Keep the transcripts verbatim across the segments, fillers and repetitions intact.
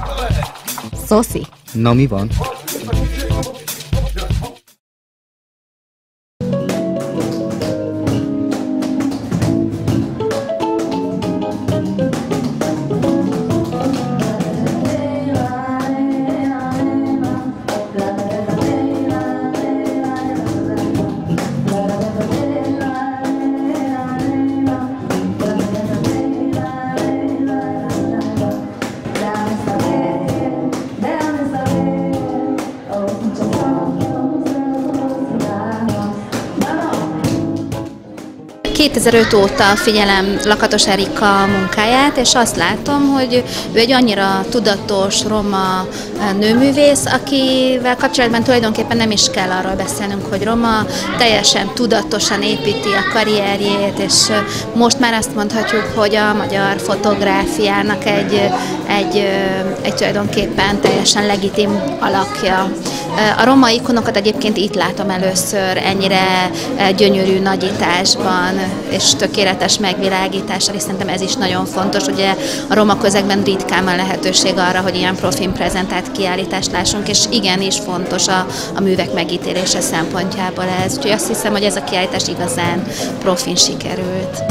Szoszi. Na, mi van? kétezer-öt óta figyelem Lakatos Erika munkáját, és azt látom, hogy ő egy annyira tudatos roma nőművész, akivel kapcsolatban tulajdonképpen nem is kell arról beszélnünk, hogy roma, teljesen tudatosan építi a karrierjét, és most már azt mondhatjuk, hogy a magyar fotográfiának egy, egy, egy tulajdonképpen teljesen legitim alakja. A roma ikonokat egyébként itt látom először ennyire gyönyörű nagyításban, és tökéletes megvilágítással, és szerintem ez is nagyon fontos. Ugye a roma közegben ritkán van lehetőség arra, hogy ilyen profin prezentált kiállítást lássunk, és igenis fontos a, a művek megítélése szempontjából ez. Úgyhogy azt hiszem, hogy ez a kiállítás igazán profin sikerült.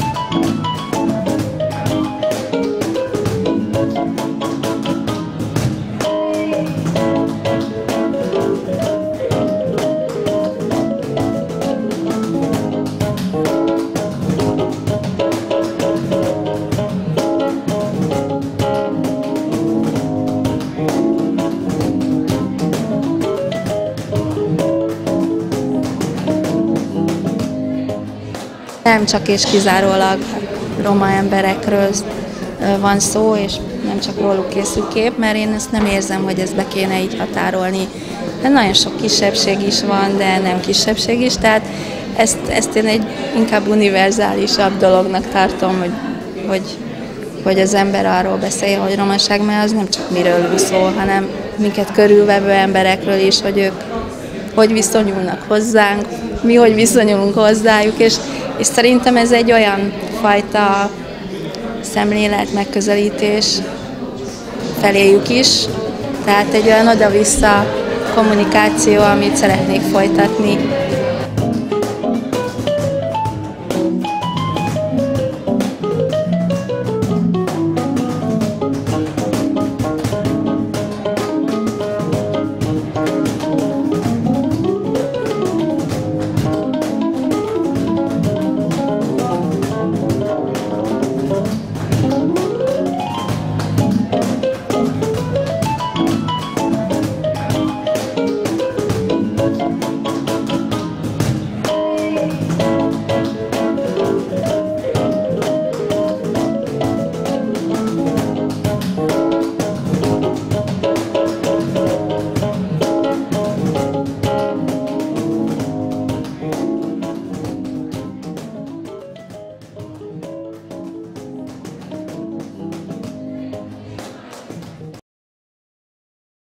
Nem csak és kizárólag roma emberekről van szó, és nem csak róluk készül kép, mert én ezt nem érzem, hogy ezt be kéne így határolni. De nagyon sok kisebbség is van, de nem kisebbség is, tehát ezt, ezt én egy inkább univerzálisabb dolognak tartom, hogy, hogy, hogy az ember arról beszél, hogy romaság, mert az nem csak miről szól, hanem minket körülvevő emberekről is, hogy ők hogy viszonyulnak hozzánk, mi hogy viszonyulunk hozzájuk, és, és szerintem ez egy olyan fajta szemlélet, megközelítés feléjük is, tehát egy olyan oda-vissza kommunikáció, amit szeretnék folytatni